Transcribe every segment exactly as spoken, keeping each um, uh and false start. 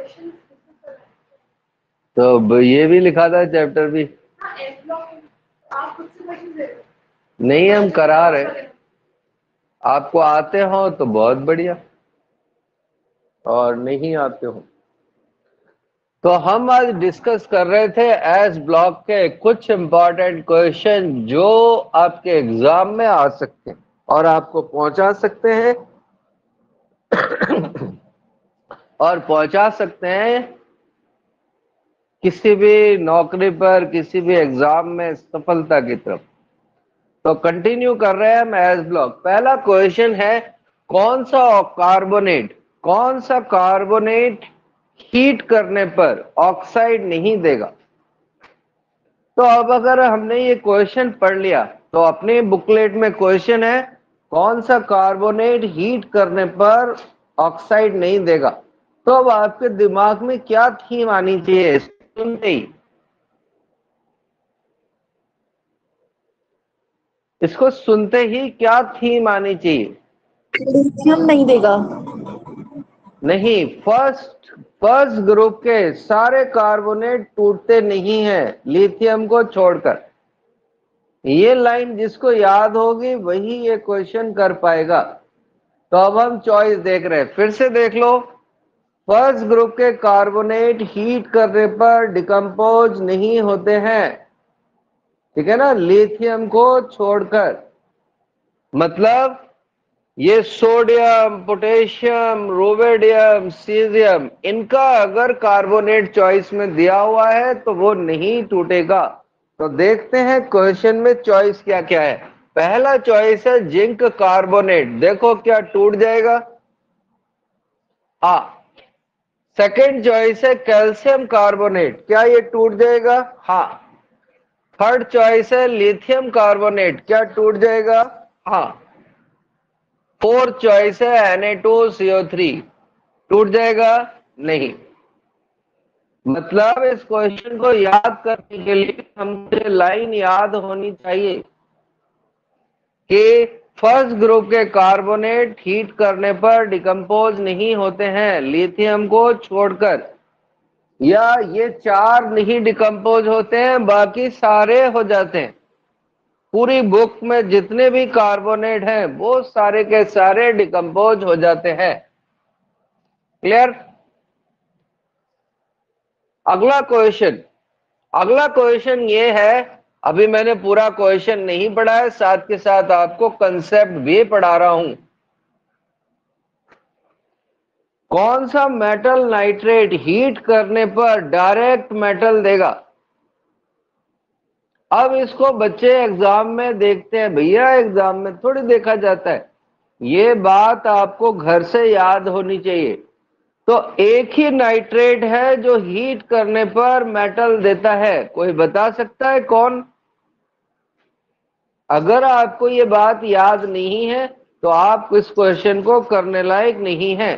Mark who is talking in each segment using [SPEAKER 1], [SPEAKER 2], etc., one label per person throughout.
[SPEAKER 1] तो ब- ये भी लिखा था चैप्टर भी। नहीं, हम करा रहे, आपको आते हो तो बहुत बढ़िया, और नहीं आते हो तो हम आज डिस्कस कर रहे थे एस ब्लॉक के कुछ इंपॉर्टेंट क्वेश्चन जो आपके एग्जाम में आ सकते हैं और आपको पहुंचा सकते हैं और पहुंचा सकते हैं किसी भी नौकरी पर, किसी भी एग्जाम में सफलता की तरफ। तो कंटिन्यू कर रहे हैं हम एस ब्लॉक। पहला क्वेश्चन है, कौन सा कार्बोनेट कौन सा कार्बोनेट हीट करने पर ऑक्साइड नहीं देगा। तो अब अगर हमने ये क्वेश्चन पढ़ लिया तो अपनी बुकलेट में क्वेश्चन है, कौन सा कार्बोनेट हीट करने पर ऑक्साइड नहीं देगा। तो अब आपके दिमाग में क्या थीम आनी चाहिए सुनते ही, इसको सुनते ही क्या थीम आनी चाहिए।
[SPEAKER 2] लिथियम नहीं देगा।
[SPEAKER 1] नहीं, फर्स्ट फर्स्ट ग्रुप के सारे कार्बोनेट टूटते नहीं हैं लिथियम को छोड़कर। ये लाइन जिसको याद होगी वही ये क्वेश्चन कर पाएगा। तो अब हम चॉइस देख रहे हैं, फिर से देख लो। फर्स्ट ग्रुप के कार्बोनेट हीट करने पर डिकम्पोज नहीं होते हैं, ठीक है ना, लिथियम को छोड़कर। मतलब ये सोडियम, पोटेशियम, रोवेडियम, सीजियम, इनका अगर कार्बोनेट चॉइस में दिया हुआ है तो वो नहीं टूटेगा। तो देखते हैं क्वेश्चन में चॉइस क्या क्या है। पहला चॉइस है जिंक कार्बोनेट, देखो क्या टूट जाएगा। हाँ। सेकेंड चॉइस है कैल्शियम कार्बोनेट, क्या ये टूट जाएगा। हाँ। थर्ड चॉइस है लिथियम कार्बोनेट, क्या टूट जाएगा। हाँ। फोर्थ चॉइस है N A two C O three, टूट जाएगा नहीं। मतलब इस क्वेश्चन को याद करने के लिए हमको लाइन याद होनी चाहिए कि फर्स्ट ग्रुप के कार्बोनेट हीट करने पर डिकम्पोज नहीं होते हैं लिथियम को छोड़कर, या ये चार नहीं डिकम्पोज होते हैं, बाकी सारे हो जाते हैं। पूरी बुक में जितने भी कार्बोनेट हैं वो सारे के सारे डिकम्पोज हो जाते हैं। क्लियर। अगला क्वेश्चन अगला क्वेश्चन ये है, अभी मैंने पूरा क्वेश्चन नहीं पढ़ा है, साथ के साथ आपको कंसेप्ट भी पढ़ा रहा हूं। कौन सा मेटल नाइट्रेट हीट करने पर डायरेक्ट मेटल देगा। अब इसको बच्चे एग्जाम में देखते हैं, भैया एग्जाम में थोड़ी देखा जाता है, ये बात आपको घर से याद होनी चाहिए। तो एक ही नाइट्रेट है जो हीट करने पर मेटल देता है, कोई बता सकता है कौन। अगर आपको ये बात याद नहीं है तो आप इस क्वेश्चन को करने लायक नहीं है।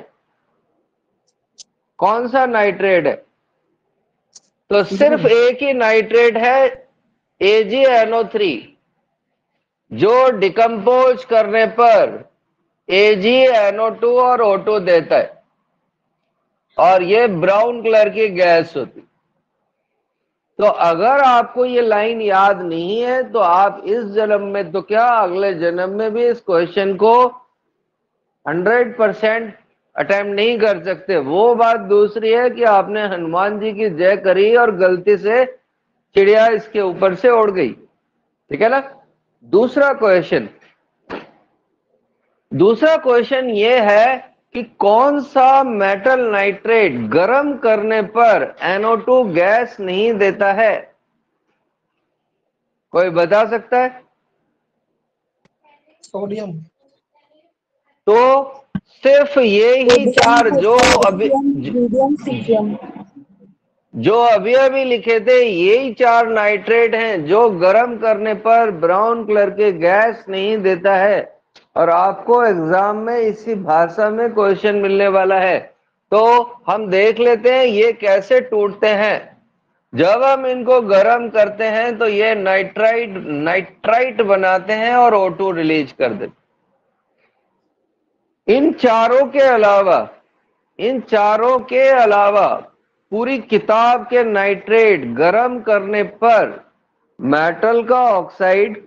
[SPEAKER 1] कौन सा नाइट्रेट है। तो सिर्फ एक ही नाइट्रेट है A G N O three, जो डिकम्पोज करने पर ए जी एन ओ टू और ओ टू देता है, और ये ब्राउन कलर की गैस होती। तो अगर आपको ये लाइन याद नहीं है तो आप इस जन्म में तो क्या, अगले जन्म में भी इस क्वेश्चन को हंड्रेड परसेंट अटेम्प्ट नहीं कर सकते। वो बात दूसरी है कि आपने हनुमान जी की जय करी और गलती से चिड़िया इसके ऊपर से उड़ गई, ठीक है ना। दूसरा क्वेश्चन दूसरा क्वेश्चन ये है कि कौन सा मेटल नाइट्रेट गर्म करने पर एन ओ टू गैस नहीं देता है, कोई बता सकता है।
[SPEAKER 2] सोडियम।
[SPEAKER 1] तो सिर्फ ये ही चार जो अभी
[SPEAKER 2] मीडियम सीजियम।
[SPEAKER 1] जो अभी अभी लिखे थे, यही चार नाइट्रेट हैं जो गर्म करने पर ब्राउन कलर के गैस नहीं देता है। और आपको एग्जाम में इसी भाषा में क्वेश्चन मिलने वाला है। तो हम देख लेते हैं ये कैसे टूटते हैं। जब हम इनको गर्म करते हैं तो ये नाइट्राइट नाइट्राइट बनाते हैं और ओ टू रिलीज कर देते। इन चारों के अलावा इन चारों के अलावा पूरी किताब के नाइट्रेट गर्म करने पर मेटल का ऑक्साइड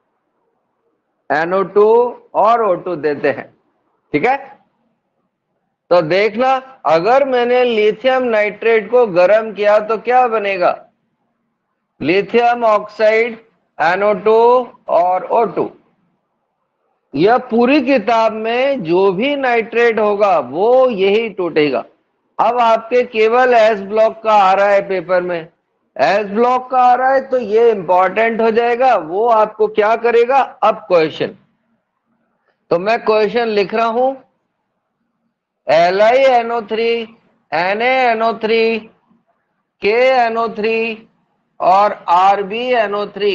[SPEAKER 1] एन ओ टू और ओ टू देते हैं। ठीक है, तो देखना, अगर मैंने लिथियम नाइट्रेट को गर्म किया तो क्या बनेगा? Lithium oxide N O two और ओ टू। यह पूरी किताब में जो भी नाइट्रेट होगा वो यही टूटेगा। अब आपके केवल एस ब्लॉक का आ रहा है पेपर में, एस ब्लॉक का आ रहा है तो ये इंपॉर्टेंट हो जाएगा, वो आपको क्या करेगा? अब क्वेश्चन, तो मैं क्वेश्चन लिख रहा हूं, L I N O three, N A N O three, K N O three और R B N O three,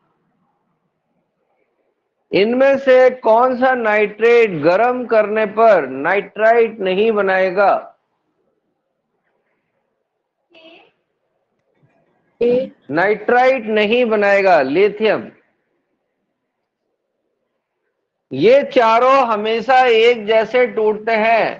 [SPEAKER 1] इनमें से कौन सा नाइट्रेट गर्म करने पर नाइट्राइट नहीं बनाएगा?
[SPEAKER 2] ए।
[SPEAKER 1] नाइट्राइट नहीं बनाएगा, लिथियम। ये चारों हमेशा एक जैसे टूटते हैं,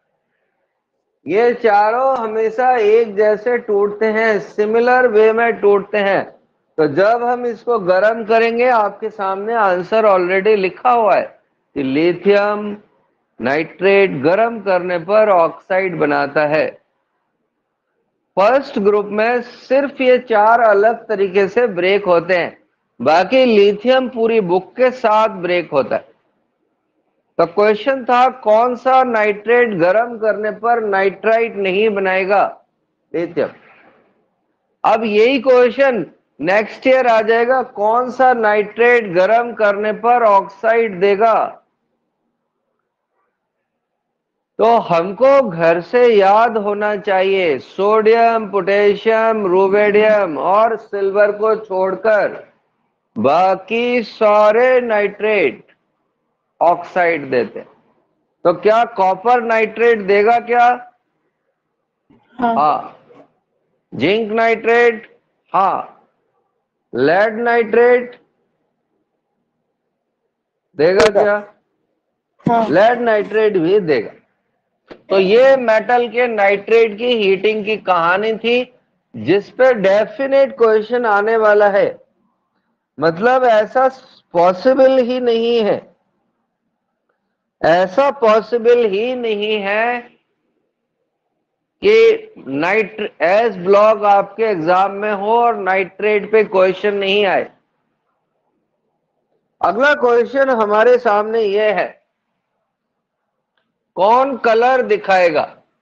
[SPEAKER 1] ये चारों हमेशा एक जैसे टूटते हैं, सिमिलर वे में टूटते हैं। तो जब हम इसको गर्म करेंगे, आपके सामने आंसर ऑलरेडी लिखा हुआ है कि लिथियम नाइट्रेट गर्म करने पर ऑक्साइड बनाता है। फर्स्ट ग्रुप में सिर्फ ये चार अलग तरीके से ब्रेक होते हैं, बाकी लिथियम पूरी बुक के साथ ब्रेक होता है। तो क्वेश्चन था कौन सा नाइट्रेट गर्म करने पर नाइट्राइट नहीं बनाएगा? लिथियम। अब यही क्वेश्चन नेक्स्ट ईयर आ जाएगा, कौन सा नाइट्रेट गर्म करने पर ऑक्साइड देगा? तो हमको घर से याद होना चाहिए, सोडियम, पोटेशियम, रुबेडियम और सिल्वर को छोड़कर बाकी सारे नाइट्रेट ऑक्साइड देते हैं। तो क्या कॉपर नाइट्रेट देगा क्या?
[SPEAKER 2] हाँ।
[SPEAKER 1] हाँ। Zinc nitrate? हाँ। लेड नाइट्रेट देगा
[SPEAKER 2] देगा।
[SPEAKER 1] क्या?
[SPEAKER 2] हाँ।
[SPEAKER 1] लेड नाइट्रेट भी देगा। तो ये मेटल के नाइट्रेट की हीटिंग की कहानी थी, जिस पे डेफिनेट क्वेश्चन आने वाला है। मतलब ऐसा पॉसिबल ही नहीं है, ऐसा पॉसिबल ही नहीं है कि नाइट एस ब्लॉक आपके एग्जाम में हो और नाइट्रेट पे क्वेश्चन नहीं आए। अगला क्वेश्चन हमारे सामने यह है, कौन कलर दिखाएगा?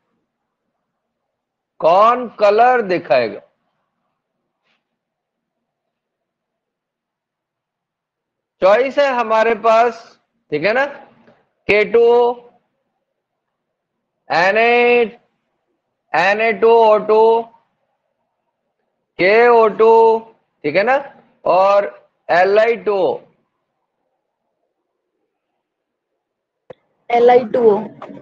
[SPEAKER 1] कौन कलर दिखाएगा? चॉइस है हमारे पास, ठीक है ना? K two O, N A, N A two O two, K O two, ठीक है ना, और L I two O.
[SPEAKER 2] L I two O.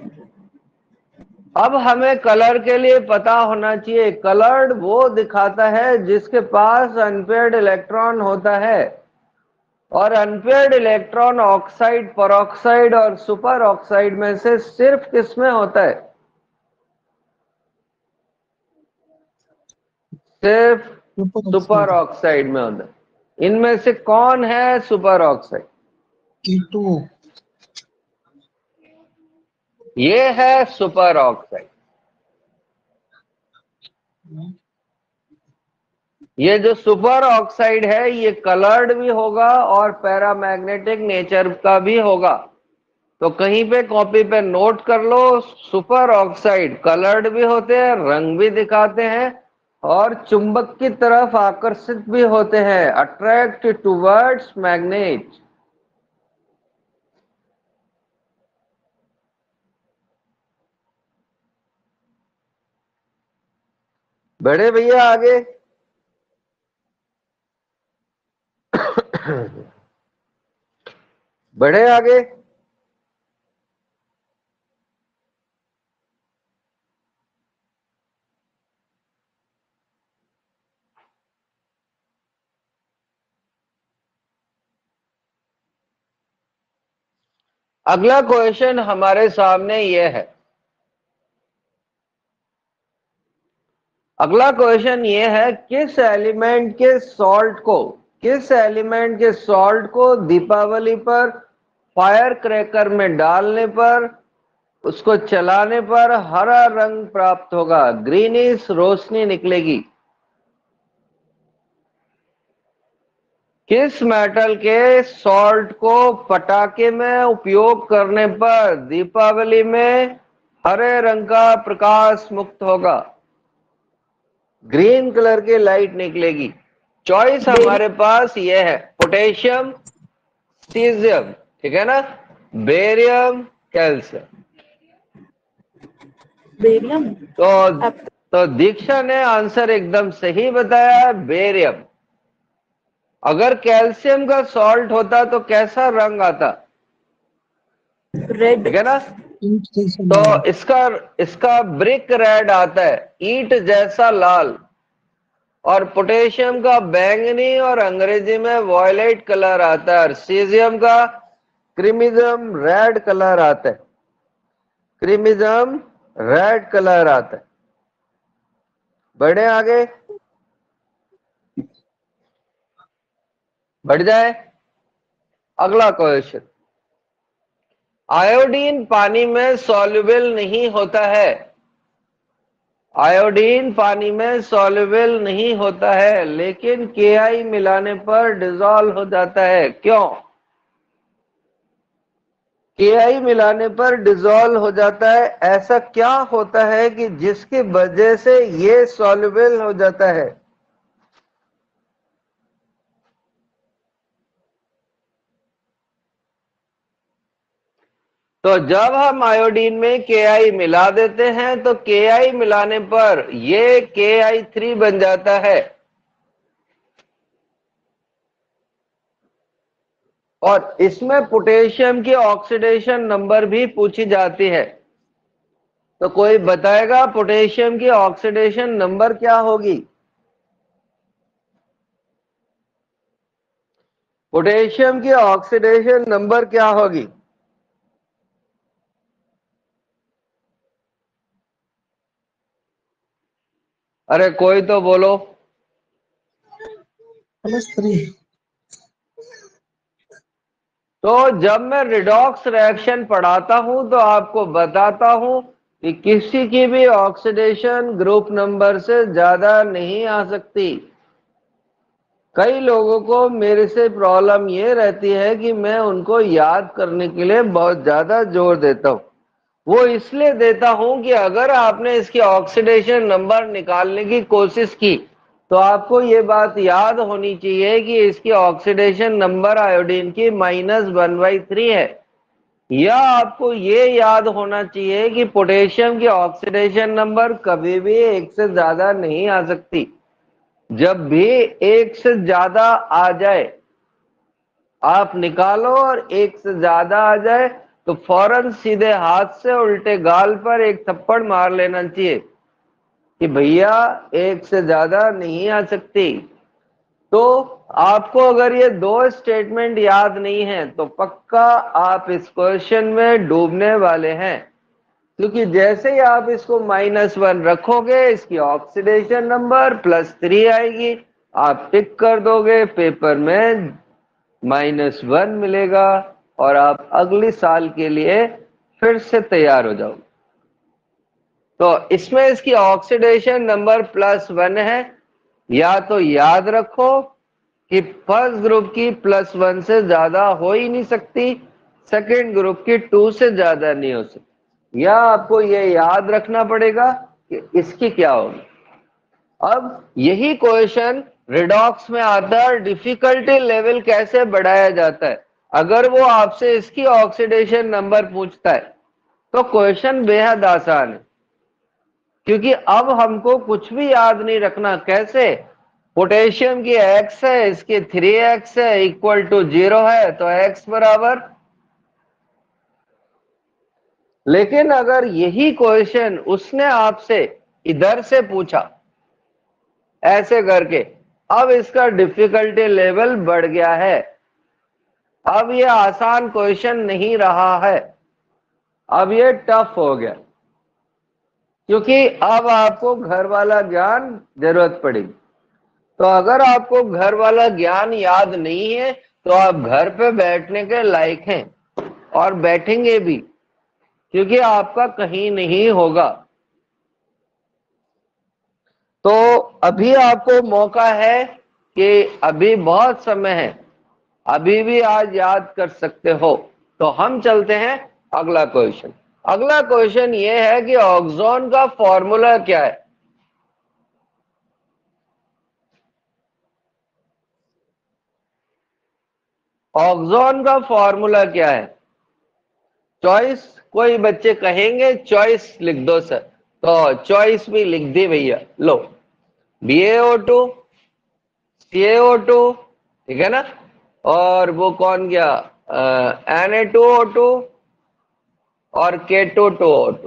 [SPEAKER 1] अब हमें कलर के लिए पता होना चाहिए, कलर्ड वो दिखाता है जिसके पास अनपेयर्ड इलेक्ट्रॉन होता है, और अनपेयर्ड इलेक्ट्रॉन ऑक्साइड, परऑक्साइड और सुपर ऑक्साइड में से सिर्फ किसमें होता है? सिर्फ
[SPEAKER 3] सुपर
[SPEAKER 1] सुपर
[SPEAKER 3] ऑक्साइड
[SPEAKER 1] ऑक्साइड में होता है। इनमें से कौन है सुपर ऑक्साइड?
[SPEAKER 3] कीटो।
[SPEAKER 1] ये है सुपर ऑक्साइड। ये जो सुपर ऑक्साइड है ये कलर्ड भी होगा और पैरामैग्नेटिक नेचर का भी होगा। तो कहीं पे कॉपी पे नोट कर लो, सुपर ऑक्साइड कलर्ड भी होते हैं, रंग भी दिखाते हैं और चुंबक की तरफ आकर्षित भी होते हैं, अट्रैक्ट टुवर्ड्स मैग्नेट। बड़े भैया आगे। बढ़े आगे। अगला क्वेश्चन हमारे सामने यह है, अगला क्वेश्चन ये है, किस एलिमेंट के सॉल्ट को किस एलिमेंट के सॉल्ट को दीपावली पर फायर क्रैकर में डालने पर, उसको चलाने पर हरा रंग प्राप्त होगा, ग्रीनिश रोशनी निकलेगी। किस मेटल के सॉल्ट को पटाखे में उपयोग करने पर दीपावली में हरे रंग का प्रकाश मुक्त होगा, ग्रीन कलर की लाइट निकलेगी। चॉइस हमारे पास यह है, पोटेशियम, सीजियम, ठीक है ना, बेरियम, कैल्शियम।
[SPEAKER 2] बेरियम।
[SPEAKER 1] तो तो दीक्षा ने आंसर एकदम सही बताया है, बेरियम। अगर कैल्शियम का सॉल्ट होता तो कैसा रंग आता,
[SPEAKER 2] रेड।
[SPEAKER 1] ठीक है ना। तो इसका इसका ब्रिक रेड आता है, ईंट जैसा लाल। और पोटेशियम का बैंगनी और अंग्रेजी में वॉयलेट कलर आता है, और सीजियम का क्रीमिज्म रेड कलर आता है, क्रीमिज्म रेड कलर आता है। बढ़े आगे, बढ़ जाए। अगला क्वेश्चन, आयोडीन पानी में सॉल्युबल नहीं होता है, आयोडीन पानी में सॉल्युबल नहीं होता है, लेकिन के आई मिलाने पर डिसॉल्व हो जाता है, क्यों। के आई मिलाने पर डिसॉल्व हो जाता है, ऐसा क्या होता है कि जिसकी वजह से ये सॉल्युबल हो जाता है। तो जब हम आयोडीन में के आई मिला देते हैं तो के आई मिलाने पर ये के आई थ्री बन जाता है, और इसमें पोटेशियम की ऑक्सीडेशन नंबर भी पूछी जाती है। तो कोई बताएगा पोटेशियम की ऑक्सीडेशन नंबर क्या होगी। पोटेशियम की ऑक्सीडेशन नंबर क्या होगी। अरे कोई तो बोलो।
[SPEAKER 3] Plus three.
[SPEAKER 1] तो जब मैं रिडॉक्स रिएक्शन पढ़ाता हूं तो आपको बताता हूं कि किसी की भी ऑक्सीडेशन ग्रुप नंबर से ज्यादा नहीं आ सकती। कई लोगों को मेरे से प्रॉब्लम ये रहती है कि मैं उनको याद करने के लिए बहुत ज्यादा जोर देता हूं। वो इसलिए देता हूं कि अगर आपने इसकी ऑक्सीडेशन नंबर निकालने की कोशिश की तो आपको ये बात याद होनी चाहिए कि इसकी ऑक्सीडेशन नंबर आयोडीन की माइनस वन बाई थ्री है, या आपको ये याद होना चाहिए कि पोटेशियम की ऑक्सीडेशन नंबर कभी भी एक से ज्यादा नहीं आ सकती। जब भी एक से ज्यादा आ जाए आप निकालो, और एक से ज्यादा आ जाए तो फौरन सीधे हाथ से उल्टे गाल पर एक थप्पड़ मार लेना चाहिए कि भैया एक से ज्यादा नहीं आ सकती। तो आपको अगर ये दो स्टेटमेंट याद नहीं है तो पक्का आप इस क्वेश्चन में डूबने वाले हैं, क्योंकि जैसे ही आप इसको माइनस वन रखोगे इसकी ऑक्सीडेशन नंबर प्लस थ्री आएगी, आप टिक कर दोगे, पेपर में माइनस वन मिलेगा और आप अगले साल के लिए फिर से तैयार हो जाओगे। तो इसमें इसकी ऑक्सीडेशन नंबर प्लस वन है, या तो याद रखो कि फर्स्ट ग्रुप की प्लस वन से ज्यादा हो ही नहीं सकती, सेकेंड ग्रुप की टू से ज्यादा नहीं हो सकती, या आपको ये याद रखना पड़ेगा कि इसकी क्या होगी। अब यही क्वेश्चन रिडॉक्स में आता है, डिफिकल्टी लेवल कैसे बढ़ाया जाता है। अगर वो आपसे इसकी ऑक्सीडेशन नंबर पूछता है तो क्वेश्चन बेहद आसान है, क्योंकि अब हमको कुछ भी याद नहीं रखना। कैसे, पोटेशियम की एक्स है, इसकी थ्री एक्स है, इक्वल टू जीरो है, तो एक्स बराबर। लेकिन अगर यही क्वेश्चन उसने आपसे इधर से पूछा ऐसे करके, अब इसका डिफिकल्टी लेवल बढ़ गया है, अब ये आसान क्वेश्चन नहीं रहा है, अब ये टफ हो गया। क्योंकि अब आपको घर वाला ज्ञान जरूरत पड़ेगी। तो अगर आपको घर वाला ज्ञान याद नहीं है तो आप घर पे बैठने के लायक हैं और बैठेंगे भी, क्योंकि आपका कहीं नहीं होगा। तो अभी आपको मौका है कि अभी बहुत समय है, अभी भी आज याद कर सकते हो। तो हम चलते हैं अगला क्वेश्चन। अगला क्वेश्चन ये है कि ऑक्सोन का फॉर्मूला क्या है। ऑक्सोन का फॉर्मूला क्या है? चॉइस कोई बच्चे कहेंगे चॉइस लिख दो सर, तो चॉइस भी लिख दी भैया। लो, B A O two, C A O two, ठीक है ना, और वो कौन गया, N A two O two और K to to O two.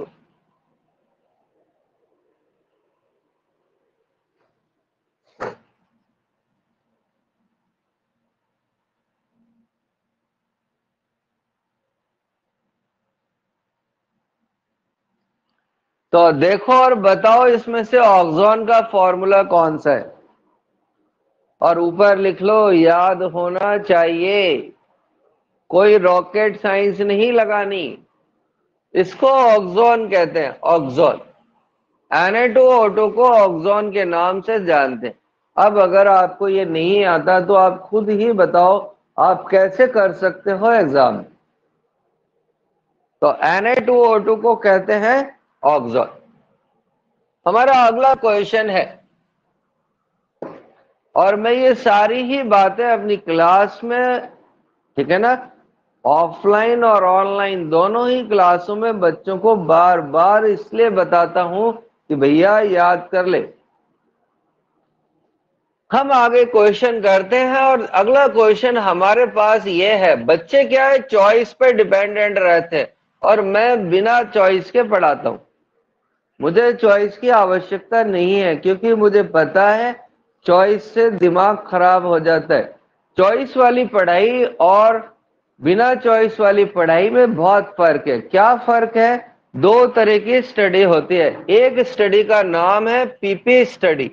[SPEAKER 1] तो देखो और बताओ इसमें से ऑक्सोन का फॉर्मूला कौन सा है, और ऊपर लिख लो याद होना चाहिए। कोई रॉकेट साइंस नहीं लगानी। इसको ऑक्सोन कहते हैं, oxone. N A two O two को ऑक्सोन के नाम से जानते हैं। अब अगर आपको ये नहीं आता तो आप खुद ही बताओ आप कैसे कर सकते हो एग्जाम में। तो N A two O two को कहते हैं ऑक्सोन। हमारा अगला क्वेश्चन है, और मैं ये सारी ही बातें अपनी क्लास में, ठीक है ना, ऑफलाइन और ऑनलाइन दोनों ही क्लासों में बच्चों को बार बार इसलिए बताता हूं कि भैया याद कर ले। हम आगे क्वेश्चन करते हैं, और अगला क्वेश्चन हमारे पास ये है, बच्चे क्या है चॉइस पे डिपेंडेंट रहते हैं और मैं बिना चॉइस के पढ़ाता हूं। मुझे चॉइस की आवश्यकता नहीं है, क्योंकि मुझे पता है चॉइस से दिमाग खराब हो जाता है। चॉइस वाली पढ़ाई और बिना चॉइस वाली पढ़ाई में बहुत फर्क है। क्या फर्क है? दो तरह की स्टडी होती है। एक स्टडी का नाम है पीपी स्टडी,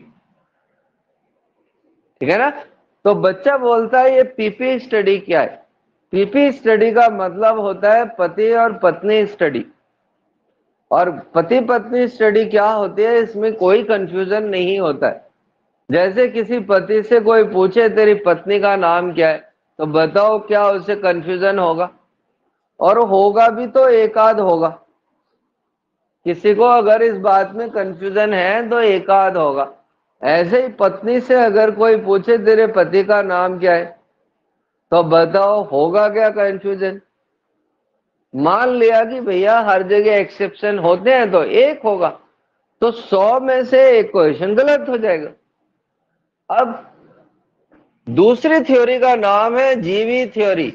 [SPEAKER 1] ठीक है ना। तो बच्चा बोलता है ये पीपी स्टडी क्या है? पीपी स्टडी का मतलब होता है पति और पत्नी स्टडी। और पति पत्नी स्टडी क्या होती है, इसमें कोई कंफ्यूजन नहीं होता है। जैसे किसी पति से कोई पूछे तेरी पत्नी का नाम क्या है, तो बताओ क्या उसे कंफ्यूजन होगा? और होगा भी तो एक आध होगा। किसी को अगर इस बात में कंफ्यूजन है तो एक आध होगा। ऐसे ही पत्नी से अगर कोई पूछे तेरे पति का नाम क्या है, तो बताओ होगा क्या कंफ्यूजन? मान लिया कि भैया हर जगह एक्सेप्शन होते हैं तो एक होगा, तो सौ में से एक क्वेश्चन गलत हो जाएगा। अब दूसरी थ्योरी का नाम है जीवी थ्योरी।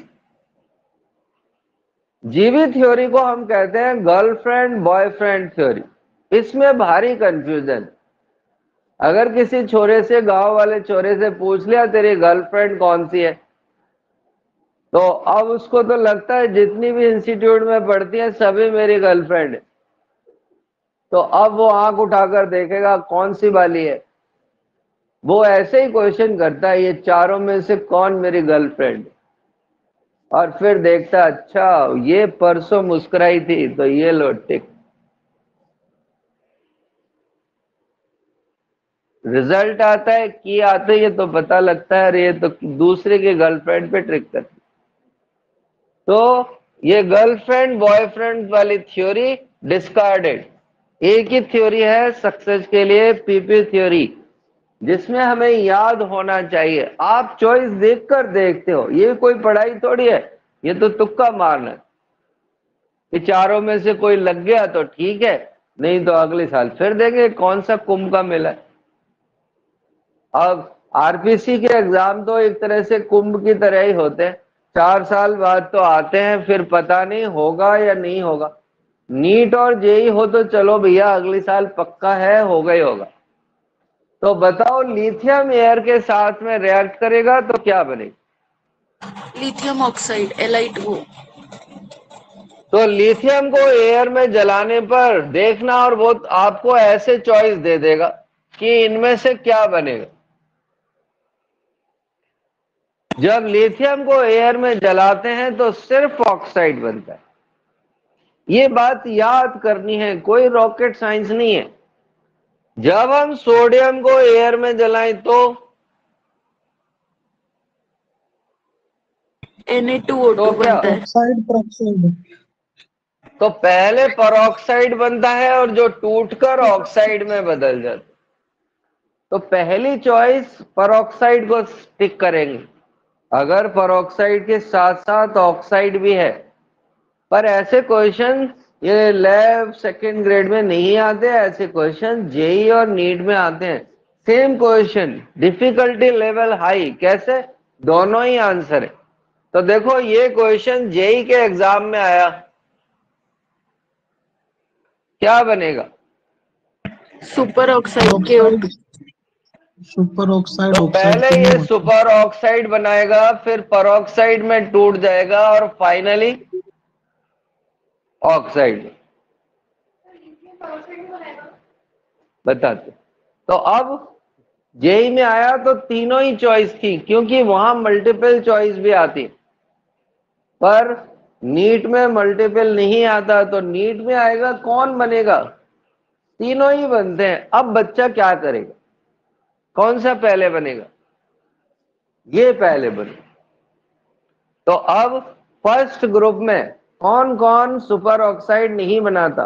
[SPEAKER 1] जीवी थ्योरी को हम कहते हैं गर्लफ्रेंड बॉयफ्रेंड थ्योरी। इसमें भारी कंफ्यूजन। अगर किसी छोरे से, गांव वाले छोरे से पूछ लिया तेरी गर्लफ्रेंड कौन सी है, तो अब उसको तो लगता है जितनी भी इंस्टीट्यूट में पढ़ती है सभी मेरी गर्लफ्रेंड है। तो अब वो आंख उठाकर देखेगा कौन सी वाली है। वो ऐसे ही क्वेश्चन करता है ये चारों में से कौन मेरी गर्लफ्रेंड, और फिर देखता अच्छा ये परसों मुस्कुराई थी तो ये लो टिक। रिजल्ट आता है की आते ही तो पता लगता है अरे ये तो दूसरे के गर्लफ्रेंड पे ट्रिक करती। तो ये गर्लफ्रेंड बॉयफ्रेंड वाली थ्योरी डिस्कार्डेड। एक ही थ्योरी है सक्सेस के लिए, पीपी थ्योरी, जिसमें हमें याद होना चाहिए। आप चॉइस देखकर देखते हो, ये कोई पढ़ाई थोड़ी है, ये तो तुक्का मारना है। कि चारों में से कोई लग गया तो ठीक है, नहीं तो अगले साल फिर देंगे कौन सा कुंभ का मेला है। अब आरपीसी के एग्जाम तो एक तरह से कुंभ की तरह ही होते हैं। चार साल बाद तो आते हैं, फिर पता नहीं होगा या नहीं होगा। नीट और जेई हो तो चलो भैया अगले साल पक्का है, होगा ही होगा। तो बताओ लिथियम एयर के साथ में रिएक्ट करेगा तो क्या बनेगा?
[SPEAKER 2] Lithium oxide L I two O.
[SPEAKER 1] तो लिथियम को एयर में जलाने पर देखना, और वो आपको ऐसे चॉइस दे देगा कि इनमें से क्या बनेगा। जब लिथियम को एयर में जलाते हैं तो सिर्फ ऑक्साइड बनता है। ये बात याद करनी है, कोई रॉकेट साइंस नहीं है। जब हम सोडियम को एयर में जलाएं तो
[SPEAKER 2] एन ए टू ओ
[SPEAKER 1] तो
[SPEAKER 2] टू
[SPEAKER 1] क्या,
[SPEAKER 2] बनता है।
[SPEAKER 3] Oxide peroxide.
[SPEAKER 1] तो पहले पेरोक्साइड बनता है और जो टूटकर ऑक्साइड में बदल जाता है। तो पहली चॉइस पेरोक्साइड को टिक करेंगे। अगर पेरोक्साइड के साथ साथ ऑक्साइड भी है, पर ऐसे क्वेश्चन ये लैब सेकंड ग्रेड में नहीं आते, ऐसे क्वेश्चन जेई और नीट में आते हैं। Same question, difficulty level high, कैसे, दोनों ही आंसर है। तो देखो ये क्वेश्चन जेई के एग्जाम में आया, क्या बनेगा?
[SPEAKER 2] Super oxide K O two.
[SPEAKER 3] Super oxide
[SPEAKER 1] तो
[SPEAKER 3] ऑक्साइड
[SPEAKER 1] पहले
[SPEAKER 3] के
[SPEAKER 1] ये
[SPEAKER 3] में
[SPEAKER 1] सुपर ऑक्साइड बनाएगा, फिर पेरोक्साइड में टूट जाएगा और फाइनली ऑक्साइड। बताते। तो अब जेई में आया तो तीनों ही चॉइस थी, क्योंकि वहां मल्टीपल चॉइस भी आती, पर नीट में मल्टीपल नहीं आता। तो नीट में आएगा कौन बनेगा, तीनों ही बनते हैं। अब बच्चा क्या करेगा, कौन सा पहले बनेगा? ये पहले बने। तो अब फर्स्ट ग्रुप में कौन कौन सुपर ऑक्साइड नहीं बनाता?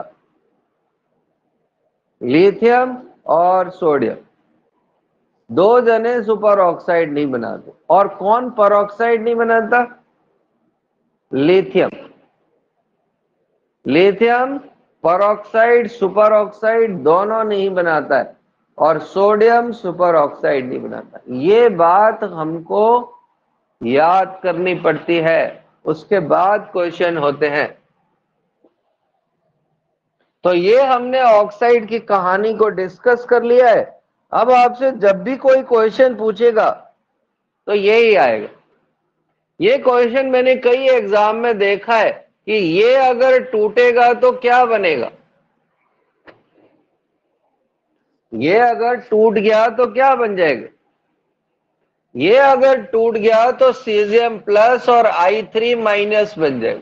[SPEAKER 1] लिथियम और सोडियम, दो जने सुपर ऑक्साइड नहीं बनाते। और कौन परऑक्साइड नहीं बनाता? Lithium. Lithium peroxide super oxide दोनों नहीं बनाता है, और सोडियम सुपर ऑक्साइड नहीं बनाता। ये बात हमको याद करनी पड़ती है, उसके बाद क्वेश्चन होते हैं। तो ये हमने ऑक्साइड की कहानी को डिस्कस कर लिया है। अब आपसे जब भी कोई क्वेश्चन पूछेगा तो यही आएगा। ये क्वेश्चन मैंने कई एग्जाम में देखा है कि ये अगर टूटेगा तो क्या बनेगा, ये अगर टूट गया तो क्या बन जाएगा, ये अगर टूट गया तो सीजियम प्लस और आई थ्री माइनस बन जाएगा।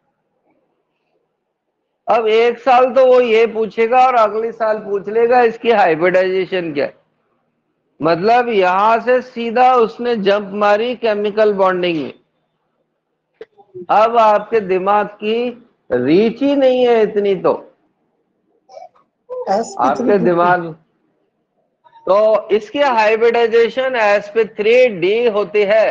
[SPEAKER 1] अब एक साल तो वो ये पूछेगा और अगले साल पूछ लेगा इसकी हाइब्रिडाइजेशन क्या है। मतलब यहां से सीधा उसने जंप मारी केमिकल बॉन्डिंग में। अब आपके दिमाग की रीच ही नहीं है इतनी, तो
[SPEAKER 3] एस पी थ्री
[SPEAKER 1] आपके दिमाग, तो इसकी hybridisation s p three d होती है,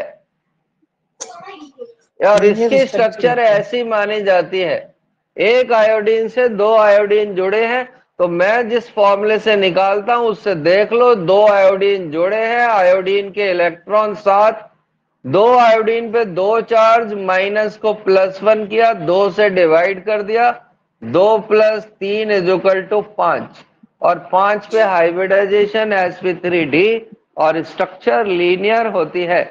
[SPEAKER 1] और
[SPEAKER 3] लीनियर
[SPEAKER 1] इसकी
[SPEAKER 3] स्ट्रक्चर
[SPEAKER 1] स्ट्रक्चर
[SPEAKER 3] होता है।
[SPEAKER 1] ऐसी मानी जाती है, एक आयोडीन से दो आयोडीन जुड़े हैं। तो मैं जिस फॉर्मूले से निकालता हूं उससे देख लो, दो आयोडीन जुड़े हैं, आयोडीन के इलेक्ट्रॉन सात, दो आयोडीन पे दो चार्ज, माइनस को प्लस वन किया, दो से डिवाइड कर दिया, दो प्लस तीन इज इक्वल टू पांच, और पांच पे hybridisation s p three d, और स्ट्रक्चर लीनियर होती है।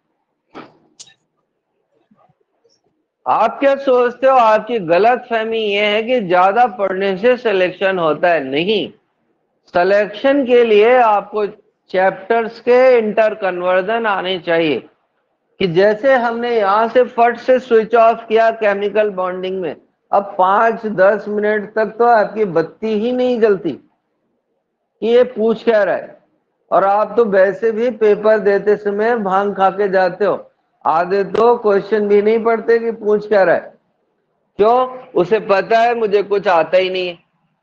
[SPEAKER 1] आप क्या सोचते हो, आपकी गलत फहमी यह है कि ज्यादा पढ़ने से सिलेक्शन होता है। नहीं, सिलेक्शन के लिए आपको चैप्टर्स के इंटर कन्वर्जन आने चाहिए, कि जैसे हमने यहां से फट से स्विच ऑफ किया केमिकल बॉन्डिंग में, अब पांच दस मिनट तक तो आपकी बत्ती ही नहीं जलती कि ये पूछ क्या रहा है। और आप तो वैसे भी पेपर देते समय भांग खा के जाते हो, आधे तो क्वेश्चन भी नहीं पढ़ते कि पूछ क्या रहा है। क्यों? उसे पता है मुझे कुछ आता ही नहीं है।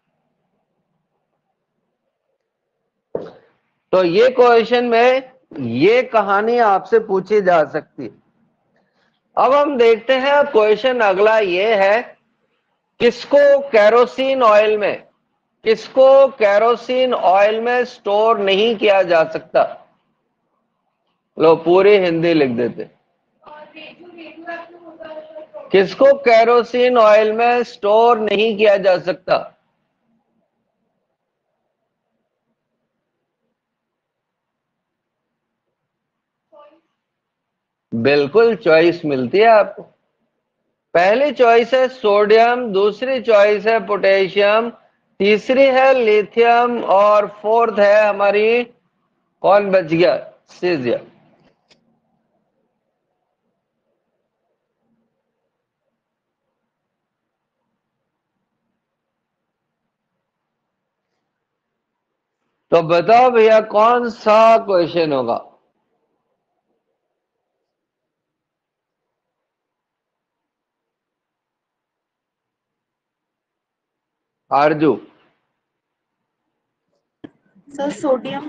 [SPEAKER 1] तो ये क्वेश्चन में ये कहानी आपसे पूछी जा सकती है। अब हम देखते हैं क्वेश्चन अगला ये है, किसको केरोसिन ऑयल में किसको केरोसिन ऑयल में स्टोर नहीं किया जा सकता? लो पूरी हिंदी लिख देते। किसको केरोसिन ऑयल में स्टोर नहीं किया जा सकता? बिल्कुल चॉइस मिलती है आपको। पहली चॉइस है सोडियम, दूसरी चॉइस है पोटेशियम, तीसरी है लिथियम और फोर्थ है हमारी, कौन बच गया, सीजियम। तो बताओ भैया कौन सा क्वेश्चन होगा। आरजू,
[SPEAKER 2] सर सोडियम।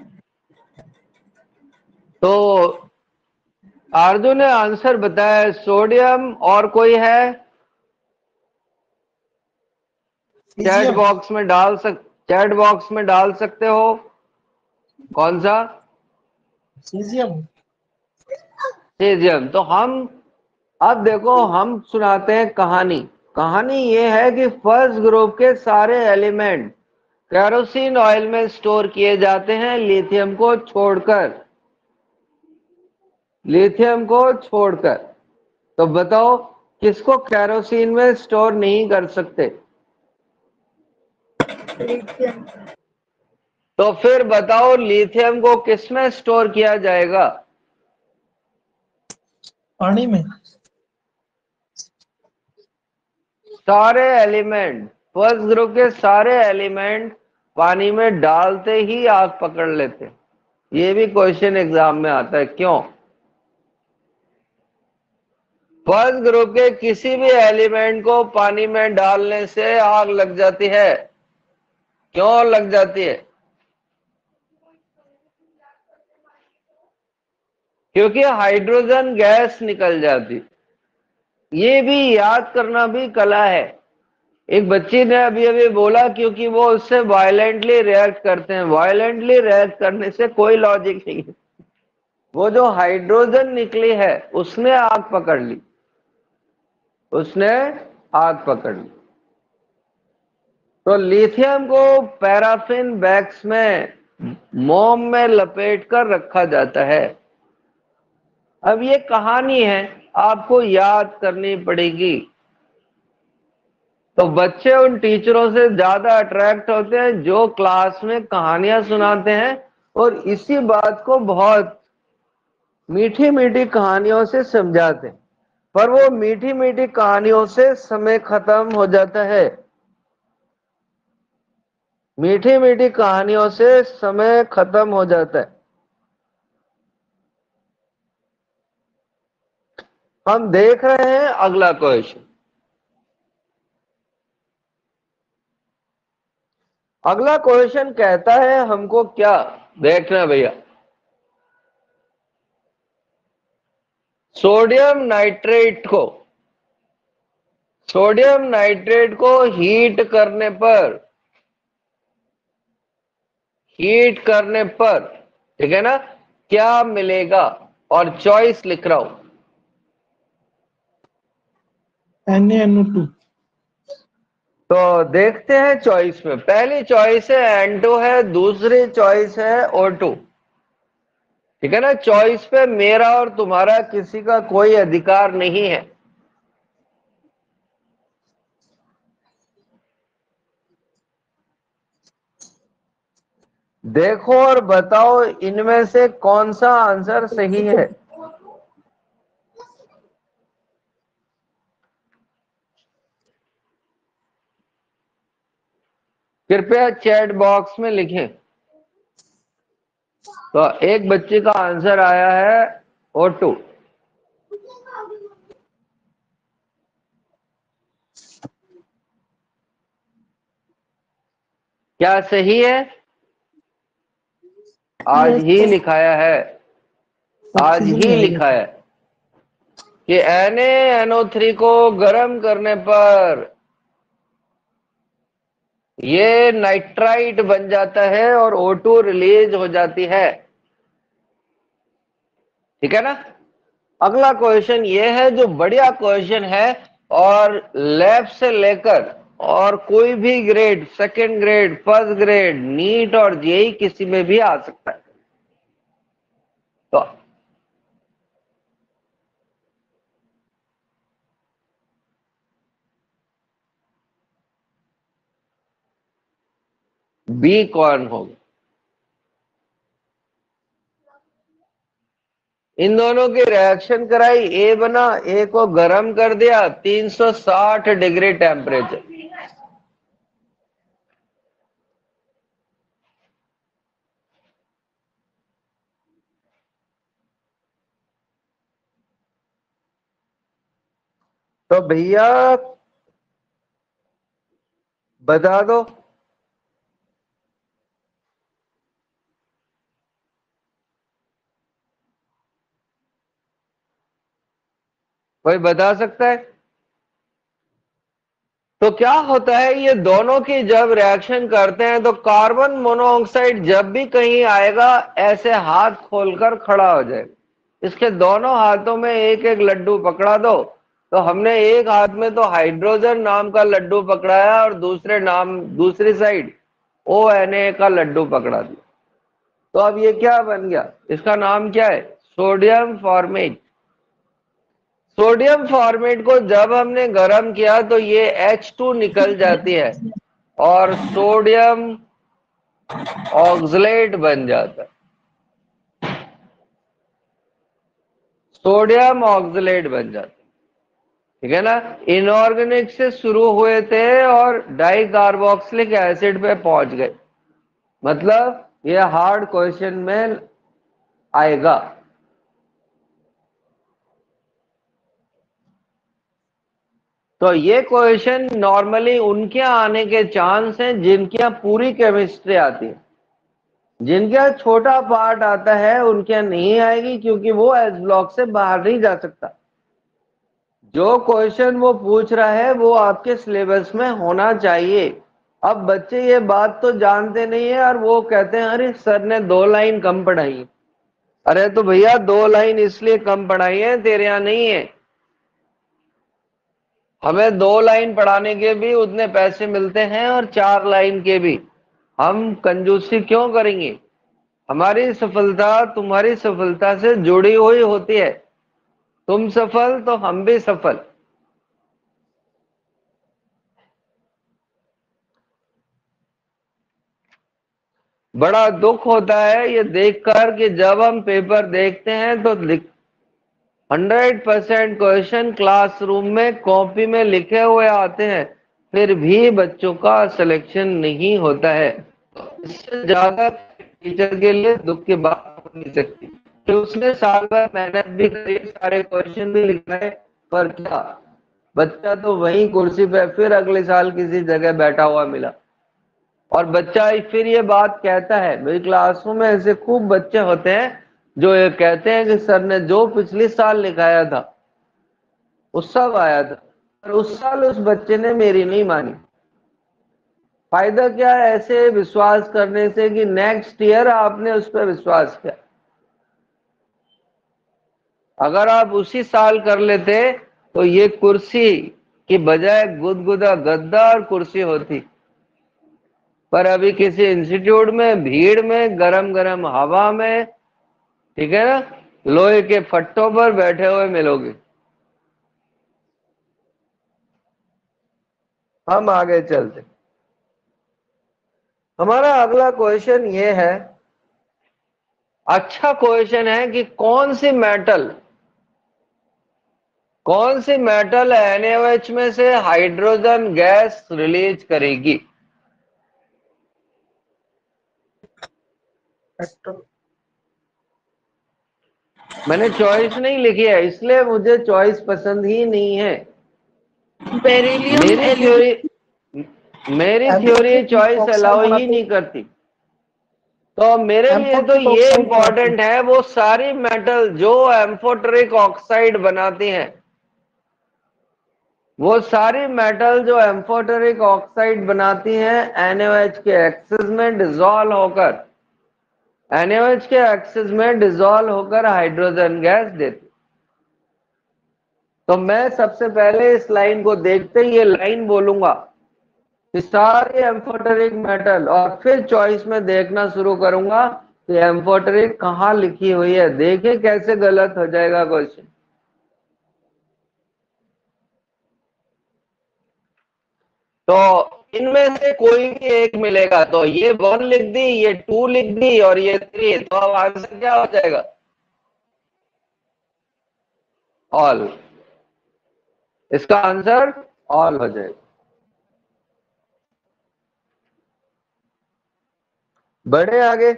[SPEAKER 1] तो आरजू ने आंसर बताया सोडियम, और कोई है चैट
[SPEAKER 3] सीजियम।
[SPEAKER 1] बॉक्स में डाल सक चैट बॉक्स में डाल सकते हो, कौन सा,
[SPEAKER 3] सीजियम।
[SPEAKER 1] सीजियम। तो हम अब देखो, हम सुनाते हैं कहानी। कहानी ये है कि फर्स्ट ग्रुप के सारे एलिमेंट केरोसिन ऑयल में स्टोर किए जाते हैं, लिथियम को छोड़कर, लिथियम को छोड़कर। तो बताओ किसको केरोसिन में स्टोर नहीं कर सकते।
[SPEAKER 2] लिथियम।
[SPEAKER 1] तो फिर बताओ लिथियम को किस में स्टोर किया जाएगा।
[SPEAKER 3] पानी में।
[SPEAKER 1] सारे एलिमेंट, फर्स्ट ग्रुप के सारे एलिमेंट पानी में डालते ही आग पकड़ लेते। ये भी क्वेश्चन एग्जाम में आता है, क्यों। फर्स्ट ग्रुप के किसी भी एलिमेंट को पानी में डालने से आग लग जाती है, क्यों लग जाती है। क्योंकि हाइड्रोजन गैस निकल जाती। ये भी याद करना भी कला है। एक बच्ची ने अभी अभी बोला क्योंकि वो उससे वायलेंटली रिएक्ट करते हैं। वायलेंटली रिएक्ट करने से कोई लॉजिक नहीं है। वो जो हाइड्रोजन निकली है उसने आग पकड़ ली, उसने आग पकड़ ली। तो लिथियम को पैराफिन बैग्स में मोम में लपेट कर रखा जाता है। अब ये कहानी है, आपको याद करनी पड़ेगी। तो बच्चे उन टीचरों से ज्यादा अट्रैक्ट होते हैं जो क्लास में कहानियां सुनाते हैं और इसी बात को बहुत मीठी मीठी कहानियों से समझाते हैं। पर वो मीठी मीठी कहानियों से समय खत्म हो जाता है। मीठी मीठी कहानियों से समय खत्म हो जाता है। हम देख रहे हैं अगला क्वेश्चन। अगला क्वेश्चन कहता है हमको क्या, देखना भैया। सोडियम नाइट्रेट को सोडियम नाइट्रेट को हीट करने पर हीट करने पर ठीक है ना, क्या मिलेगा। और चॉइस लिख रहा हूं।
[SPEAKER 3] N A N O two.
[SPEAKER 1] तो देखते हैं चॉइस में। पहली चॉइस है एन टू है, दूसरी चॉइस है ओ टू। ठीक है ना, चॉइस पे मेरा और तुम्हारा किसी का कोई अधिकार नहीं है। देखो और बताओ इनमें से कौन सा आंसर सही है। कृपया चैट बॉक्स में लिखें। तो एक बच्चे का आंसर आया है ओ टू। क्या सही है। आज
[SPEAKER 2] यस
[SPEAKER 1] ही
[SPEAKER 2] सर।
[SPEAKER 1] लिखाया है, आज
[SPEAKER 3] ऑक्सीजन
[SPEAKER 1] ही
[SPEAKER 3] में है ये।
[SPEAKER 1] लिखा है कि N A N O three को गर्म करने पर ये नाइट्राइट बन जाता है और ओ टू रिलीज हो जाती है। ठीक है ना। अगला क्वेश्चन ये है जो बढ़िया क्वेश्चन है, और लैब से लेकर और कोई भी grade, second grade, first grade, NEET और जे ई किसी में भी आ सकता है। तो बी कौन होगा? इन दोनों की रिएक्शन कराई, ए बना, ए को गर्म कर दिया तीन सौ साठ डिग्री टेम्परेचर, तो भैया बता दो कोई बता सकता है? तो क्या होता है, ये दोनों की जब रिएक्शन करते हैं तो कार्बन मोनोऑक्साइड जब भी कहीं आएगा ऐसे हाथ खोलकर खड़ा हो जाएगा। इसके दोनों हाथों में एक एक लड्डू पकड़ा दो, तो हमने एक हाथ में तो हाइड्रोजन नाम का लड्डू पकड़ाया और दूसरे नाम दूसरी साइड ओ एन ए का लड्डू पकड़ा दिया। तो अब ये क्या बन गया, इसका नाम क्या है? Sodium format. सोडियम फॉर्मेट को जब हमने गर्म किया तो ये एच टू निकल जाती है और सोडियम ऑक्सलेट बन जाता है, सोडियम ऑक्सलेट बन जाता है। ठीक है ना? इनऑर्गेनिक से शुरू हुए थे और डाई कार्बोक्सिलिक एसिड पे पहुंच गए, मतलब ये हार्ड क्वेश्चन में आएगा। तो ये क्वेश्चन नॉर्मली उनके आने के चांस हैं जिनके यहाँ पूरी केमिस्ट्री आती है। जिनके यहाँ छोटा पार्ट आता है उनके यहाँ नहीं आएगी, क्योंकि वो एस ब्लॉक से बाहर नहीं जा सकता। जो क्वेश्चन वो पूछ रहा है वो आपके सिलेबस में होना चाहिए। अब बच्चे ये बात तो जानते नहीं है और वो कहते हैं अरे सर ने दो लाइन कम पढ़ाई। अरे तो भैया दो लाइन इसलिए कम पढ़ाई है, तेरे यहाँ नहीं है। हमें दो लाइन पढ़ाने के भी उतने पैसे मिलते हैं और चार लाइन के भी। हम कंजूसी क्यों करेंगे? हमारी सफलता तुम्हारी सफलता से जुड़ी हुई होती है। तुम सफल तो हम भी सफल। बड़ा दुख होता है ये देखकर कि जब हम पेपर देखते हैं तो हंड्रेड परसेंट क्वेश्चन क्लासरूम में कॉपी में लिखे हुए आते हैं, फिर भी बच्चों का सिलेक्शन नहीं होता है। इससे ज्यादा टीचर के लिए दुख की बात हो नहीं सकती कि उसने साल भर मेहनत भी करी, सारे क्वेश्चन भी लिखाए, पर क्या, बच्चा तो वही कुर्सी पे फिर अगले साल किसी जगह बैठा हुआ मिला। और बच्चा फिर ये बात कहता है, मेरी क्लासरूम में ऐसे खूब बच्चे होते हैं जो ये कहते हैं कि सर ने जो पिछले साल लिखाया था वो सब आया था, पर उस साल उस बच्चे ने मेरी नहीं मानी। फायदा क्या है ऐसे विश्वास करने से कि नेक्स्ट ईयर आपने उस पर विश्वास किया। अगर आप उसी साल कर लेते तो ये कुर्सी की बजाय गुदगुदा गद्दा और कुर्सी होती। पर अभी किसी इंस्टीट्यूट में भीड़ में गरम गरम हवा में, ठीक है ना, लोहे के फट्टों पर बैठे हुए मिलोगे। हम आगे चलते, हमारा अगला क्वेश्चन ये है, अच्छा क्वेश्चन है कि कौन सी मेटल कौन सी metal N A O H में से हाइड्रोजन गैस रिलीज करेगी?
[SPEAKER 3] पेट्रोल।
[SPEAKER 1] मैंने चॉइस नहीं लिखी है इसलिए मुझे चॉइस पसंद ही नहीं है।
[SPEAKER 2] बेरिलियम,
[SPEAKER 1] मेरी थ्योरी मेरी थ्योरी चॉइस अलाउ
[SPEAKER 3] ऑक्साइड
[SPEAKER 1] ही
[SPEAKER 3] बनाते
[SPEAKER 1] नहीं करती। तो मेरे लिए तो
[SPEAKER 3] एम्फोटेरिक
[SPEAKER 1] ये
[SPEAKER 3] ऑक्साइड बनाते
[SPEAKER 1] इंपॉर्टेंट है वो सारी मेटल जो एम्फोटेरिक ऑक्साइड बनाती हैं, वो सारी मेटल जो एम्फोटेरिक ऑक्साइड बनाती हैं एन ए ओ एच के एक्सेस में डिसॉल्व होकर एन ए ओ एच के एक्सेस में डिसॉल्व होकर हाइड्रोजन गैस देती। तो मैं सबसे पहले इस लाइन को देखते ही ये लाइन बोलूंगा कि सारे एम्फोटेरिक मेटल, और फिर चॉइस में देखना शुरू करूंगा कि एम्फोटेरिक कहाँ लिखी हुई है। देखें कैसे गलत हो जाएगा क्वेश्चन। तो इनमें से कोई भी एक मिलेगा, तो ये वन लिख दी, ये टू लिख दी और ये थ्री, तो अब आंसर क्या हो जाएगा? ऑल। इसका आंसर ऑल हो जाएगा। बढ़े आगे।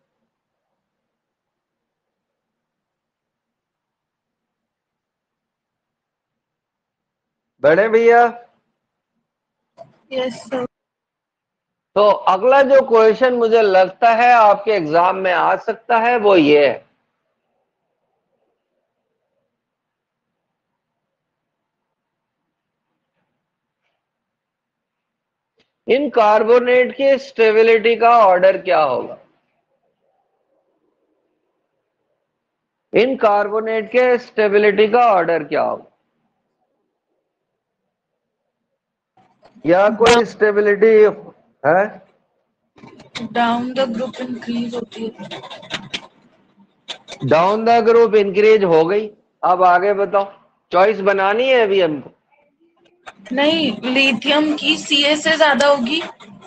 [SPEAKER 1] बढ़े भैया।
[SPEAKER 2] Yes sir.
[SPEAKER 1] तो अगला जो क्वेश्चन मुझे लगता है आपके एग्जाम में आ सकता है वो ये है, इन कार्बोनेट के स्टेबिलिटी का ऑर्डर क्या होगा? इन कार्बोनेट के स्टेबिलिटी का ऑर्डर क्या होगा? या कोई स्टेबिलिटी है?
[SPEAKER 2] डाउन द ग्रुप इंक्रीज होती है।
[SPEAKER 1] डाउन द ग्रुप इंक्रीज हो गई। अब आगे बताओ, चॉइस बनानी है अभी हमको।
[SPEAKER 2] नहीं, लिथियम की सी ए से ज्यादा होगी।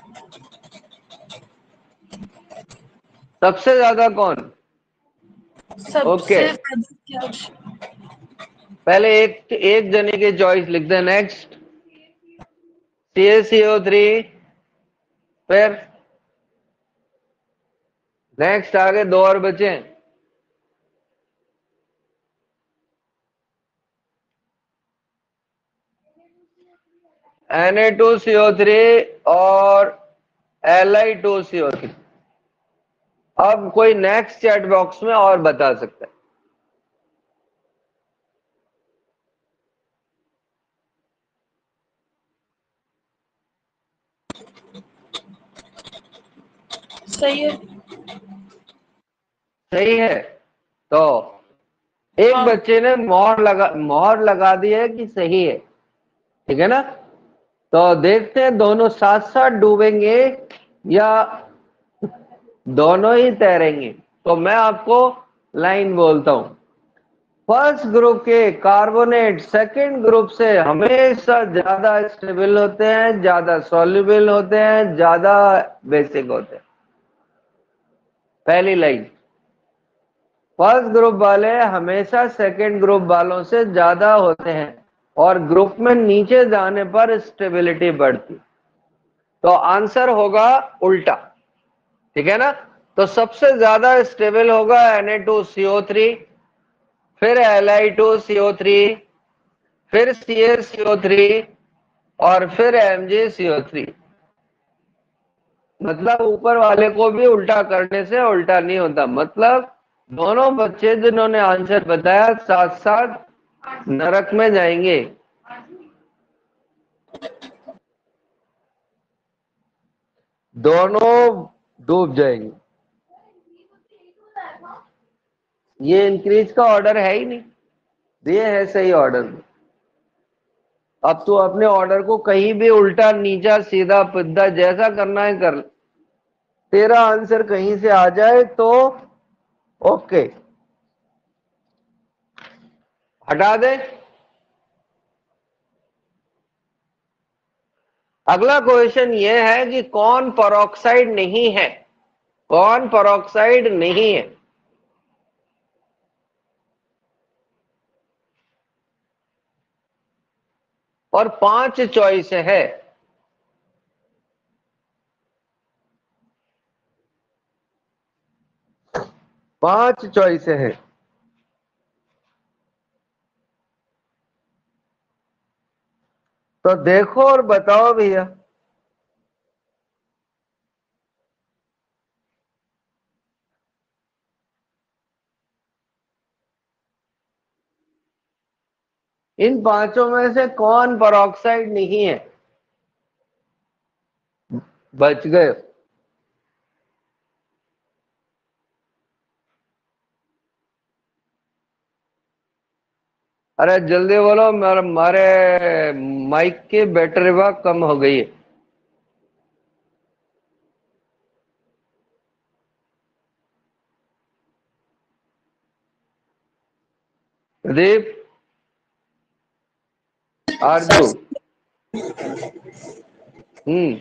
[SPEAKER 1] सबसे ज्यादा कौन? ओके,
[SPEAKER 2] सबसे ज्यादा क्या?
[SPEAKER 1] पहले एक एक जने की चॉइस लिख दे। Next C A C O three, फिर नेक्स्ट आगे दो और बचे। N A two C O three और L I two C O three. अब कोई नेक्स्ट चैट बॉक्स में और बता सकता है।
[SPEAKER 2] सही है।
[SPEAKER 1] सही है। तो एक
[SPEAKER 2] हाँ।
[SPEAKER 1] बच्चे ने मोहर लगा मोहर लगा दी है कि सही है, ठीक है ना? तो देखते हैं दोनों साथ साथ डूबेंगे या दोनों ही तैरेंगे। तो मैं आपको लाइन बोलता हूं। फर्स्ट ग्रुप के कार्बोनेट सेकंड ग्रुप से हमेशा ज्यादा स्टेबल होते हैं, ज्यादा सॉल्युबल होते हैं, ज्यादा बेसिक होते हैं। पहली लाइन, फर्स्ट ग्रुप वाले हमेशा सेकंड ग्रुप वालों से ज्यादा होते हैं और ग्रुप में नीचे जाने पर स्टेबिलिटी बढ़ती। तो आंसर होगा उल्टा, ठीक है ना? तो सबसे ज्यादा स्टेबल होगा N A two C O three, फिर L I two C O three, फिर C A C O three और फिर एम जे सी ओ थ्री। मतलब ऊपर वाले को भी उल्टा करने से उल्टा नहीं होता। मतलब दोनों बच्चे जिन्होंने आंसर बताया साथ साथ नरक में जाएंगे। दोनों डूब जाएंगे। ये इंक्रीज का ऑर्डर है ही नहीं, ये है सही ऑर्डर। अब तू अपने ऑर्डर को कहीं भी उल्टा नीचा सीधा पिद्दा जैसा करना है कर, तेरा आंसर कहीं से आ जाए तो ओके, हटा दे। अगला क्वेश्चन ये है कि कौन पेरोक्साइड नहीं है? कौन पेरोक्साइड नहीं है? और पांच चॉइस है। पांच चॉइस है। तो देखो और बताओ भैया। इन पांचों में से कौन पेरोक्साइड नहीं है? बच गए। अरे जल्दी बोलो, मेरे हमारे माइक की बैटरी बैक कम हो गई है। प्रदीप, आरजू, हम्म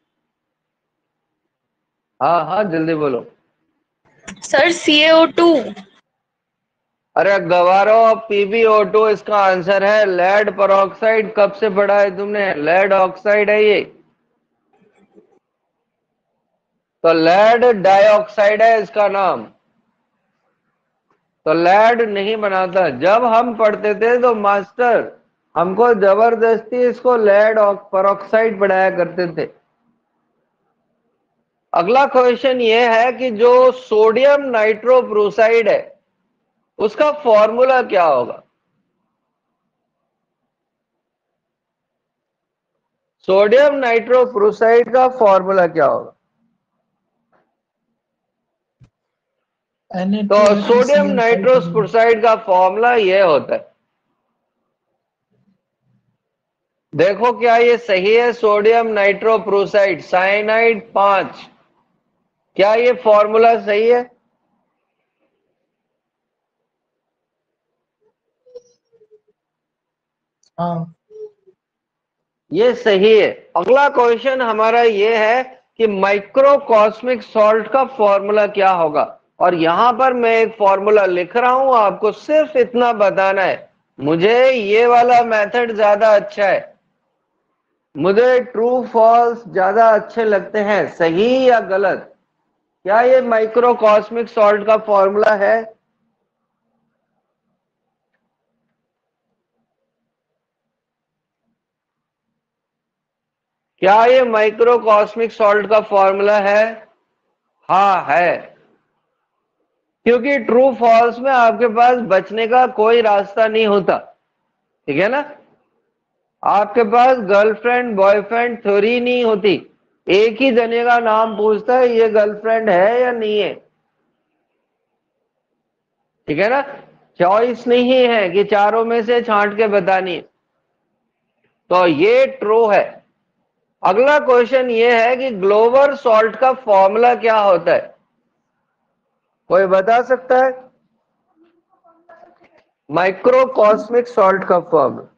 [SPEAKER 1] हाँ हाँ जल्दी बोलो।
[SPEAKER 2] Sir C A O two.
[SPEAKER 1] अरे गवारो, पीबीओ टू इसका आंसर है। लेड पेरोक्साइड कब से पढ़ा है तुमने? लेड ऑक्साइड है ये, तो लेड डाइऑक्साइड है इसका नाम। तो लेड नहीं बनाता। जब हम पढ़ते थे तो मास्टर हमको जबरदस्ती इसको लेड पेरोक्साइड पढ़ाया करते थे। अगला क्वेश्चन ये है कि जो सोडियम नाइट्रोब्रोसाइड है उसका फॉर्मूला क्या होगा? सोडियम नाइट्रोब्रोसाइड का फॉर्मूला क्या होगा? तो सोडियम
[SPEAKER 3] Na2HCl
[SPEAKER 1] नाइट्रोब्रोसाइड का फॉर्मूला ये होता है, देखो क्या ये सही है? सोडियम नाइट्रोब्रोसाइड साइनाइड पांच, क्या ये फॉर्मूला सही है?
[SPEAKER 3] हाँ।
[SPEAKER 1] ये सही है। अगला क्वेश्चन हमारा ये है कि माइक्रोकॉस्मिक सॉल्ट का फॉर्मूला क्या होगा? और यहां पर मैं एक फॉर्मूला लिख रहा हूं, आपको सिर्फ इतना बताना है। मुझे ये वाला मेथड ज्यादा अच्छा है, मुझे ट्रू फॉल्स ज्यादा अच्छे लगते हैं, सही या गलत। क्या ये माइक्रोकॉस्मिक सॉल्ट का फॉर्मूला है? क्या ये माइक्रोकॉस्मिक सॉल्ट का फॉर्मूला है? हाँ है। क्योंकि ट्रू फॉल्स में आपके पास बचने का कोई रास्ता नहीं होता, ठीक है ना? आपके पास गर्लफ्रेंड बॉयफ्रेंड थ्योरी नहीं होती। एक ही जने का नाम पूछता है, ये गर्लफ्रेंड है या नहीं है, ठीक है ना? चॉइस नहीं है कि चारों में से छांट के बतानी है। तो ये ट्रू है। अगला क्वेश्चन ये है कि ग्लोबल सॉल्ट का फॉर्मूला क्या होता है? कोई बता सकता है? माइक्रोकॉस्मिक सॉल्ट का फॉर्मूला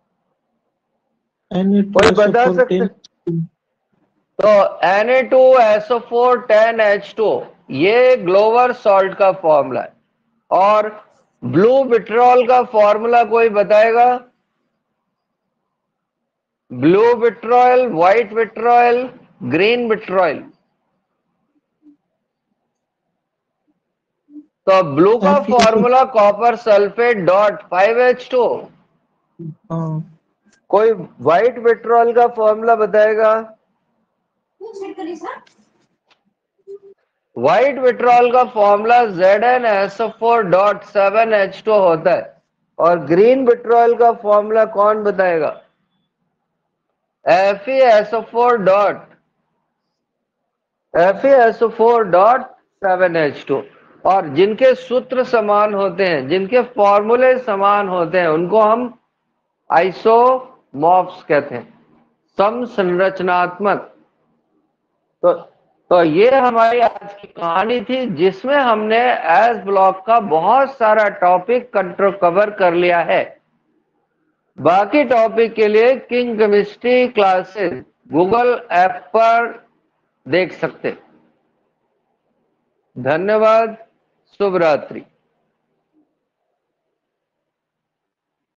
[SPEAKER 1] कोई बता सकता है? तो N A two S O four ten H two ये ग्लोबल सॉल्ट का फॉर्मूला है। और ब्लू विट्रॉल का फॉर्मूला कोई बताएगा? Blue vitriol, white vitriol, green vitriol. तो ब्लू का formula copper sulphate dot five H two.
[SPEAKER 3] हाँ।
[SPEAKER 1] कोई व्हाइट विट्रॉल का फॉर्मूला बताएगा? व्हाइट विट्रॉल का formula Z N S O four dot seven H two होता है। और ग्रीन विट्रॉल का फॉर्मूला कौन बताएगा? F E S O four dot F E S O four dot seven H two. और जिनके सूत्र समान होते हैं, जिनके फॉर्मूले समान होते हैं, उनको हम आइसोमॉर्फ्स कहते हैं, समसंरचनात्मक। तो तो ये हमारी आज की कहानी थी, जिसमें हमने एस ब्लॉक का बहुत सारा टॉपिक कंट्रोल कवर कर लिया है। बाकी टॉपिक के लिए King Chemistry Classes Google app पर देख सकते। धन्यवाद। शुभ रात्रि।